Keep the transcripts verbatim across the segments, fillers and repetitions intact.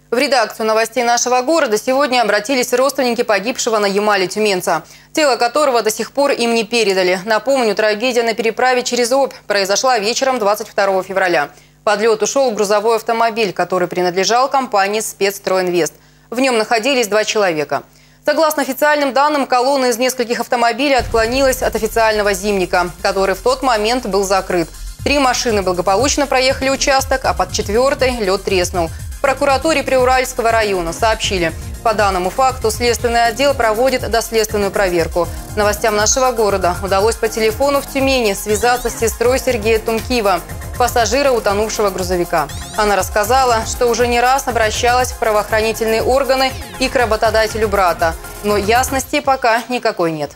В редакцию новостей нашего города сегодня обратились родственники погибшего на Ямале-тюменца, тело которого до сих пор им не передали. Напомню, трагедия на переправе через Обь произошла вечером двадцать второго февраля. Под лед ушел грузовой автомобиль, который принадлежал компании «Спецстройинвест». В нем находились два человека. Согласно официальным данным, колонна из нескольких автомобилей отклонилась от официального зимника, который в тот момент был закрыт. Три машины благополучно проехали участок, а под четвертой лед треснул. В прокуратуре Приуральского района сообщили, по данному факту следственный отдел проводит доследственную проверку. Новостям нашего города удалось по телефону в Тюмени связаться с сестрой Сергея Тумкиева, пассажира утонувшего грузовика. Она рассказала, что уже не раз обращалась в правоохранительные органы и к работодателю брата, но ясности пока никакой нет.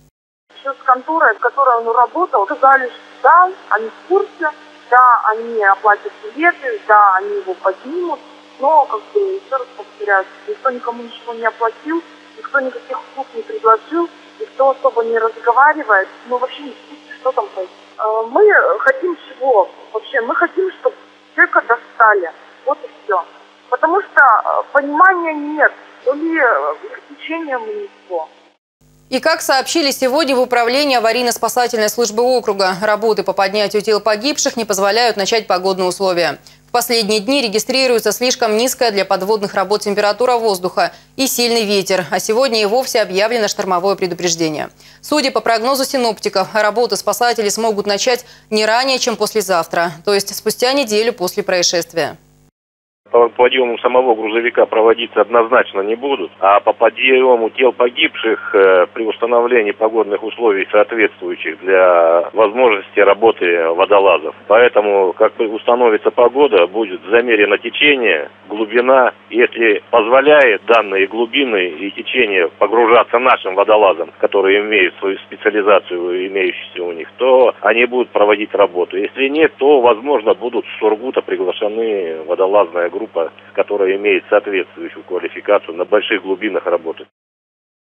С конторой, в которой он работал, сказали, что да, они в курсе, да, они оплатят билеты, да, они его поднимут, но, как бы, еще раз повторяю, никто никому ничего не оплатил, никто никаких услуг не предложил, никто особо не разговаривает, мы вообще не в курсе, что там происходит. Мы хотим чего? Вообще, мы хотим, чтобы человека достали, вот и все. Потому что понимания нет, то ли их течением ничего. И как сообщили сегодня в управлении аварийно-спасательной службы округа, работы по поднятию тел погибших не позволяют начать погодные условия. В последние дни регистрируется слишком низкая для подводных работ температура воздуха и сильный ветер, а сегодня и вовсе объявлено штормовое предупреждение. Судя по прогнозу синоптиков, работы спасатели смогут начать не ранее, чем послезавтра, то есть спустя неделю после происшествия. По подъему самого грузовика проводиться однозначно не будут, а по подъему тел погибших э, при установлении погодных условий, соответствующих для возможности работы водолазов. Поэтому, как установится погода, будет замерено течение, глубина. Если позволяет данные глубины и течение погружаться нашим водолазам, которые имеют свою специализацию, имеющуюся у них, то они будут проводить работу. Если нет, то, возможно, будут с Сургута приглашены водолазная группа, которая имеет соответствующую квалификацию на больших глубинах работы.